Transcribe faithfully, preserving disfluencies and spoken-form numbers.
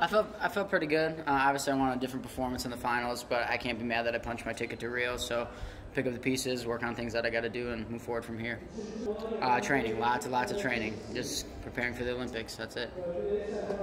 I felt I felt pretty good. Uh, obviously, I want a different performance in the finals, but I can't be mad that I punched my ticket to Rio. So, pick up the pieces, work on things that I got to do, and move forward from here. Uh, training, lots and lots of training. Just preparing for the Olympics. That's it.